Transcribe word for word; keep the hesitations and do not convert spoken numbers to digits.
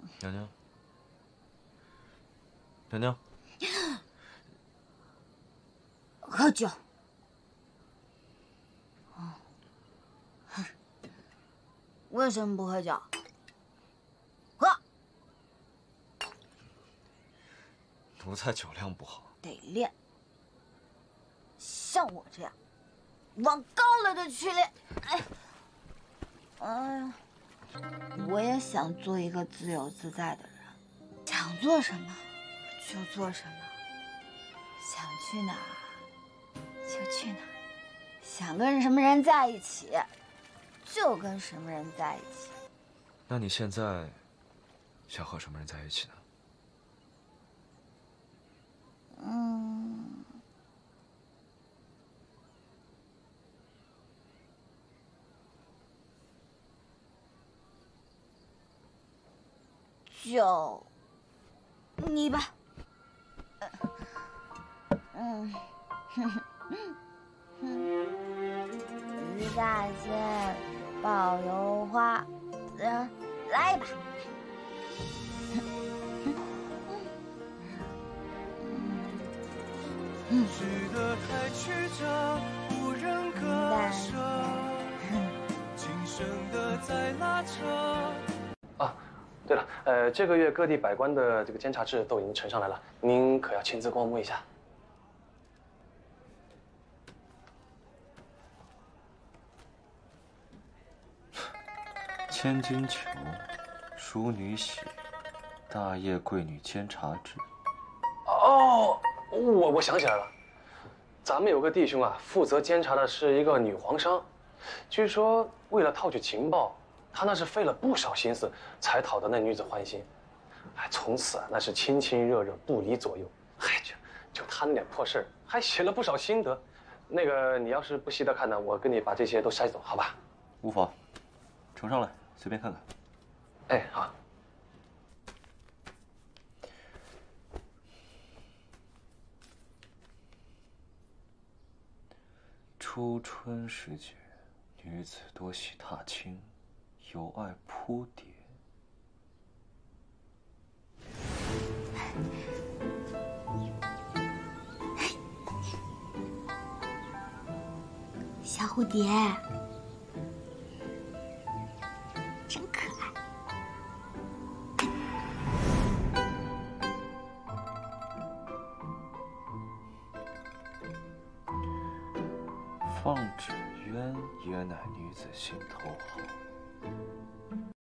娘娘，娘娘， 喝酒。为什么不喝酒？喝。 奴才酒量不好， 得练。像我这样，往高了的去练。哎，哎呀，我也想做一个自由自在的人，想做什么就做什么，想去哪儿就去哪儿，想跟什么人在一起就跟什么人在一起。 那你现在想和什么人在一起呢？ 嗯，就你吧。嗯，哼哼，于大仙爆油花，嗯，来一把。 值得太曲折，无人割舍，今生的再拉扯。 啊，对了，呃，这个月各地百官的这个监察制都已经呈上来了，您可要亲自过目一下。 千金裘，淑女喜，大业贵女监察制。 哦，我我想起来了，咱们有个弟兄啊，负责监察的是一个女皇商，据说为了套取情报，他那是费了不少心思才讨得那女子欢心，哎，从此啊那是亲亲热热，不离左右。嗨，就就他那点破事儿，还写了不少心得。那个你要是不稀得看呢，我跟你把这些都筛走，好吧？ 无妨，呈上来，随便看看。 哎，好。 初春时节，女子多喜踏青，尤爱扑蝶。 小蝴蝶，真可爱。 放纸鸢也乃女子心头好。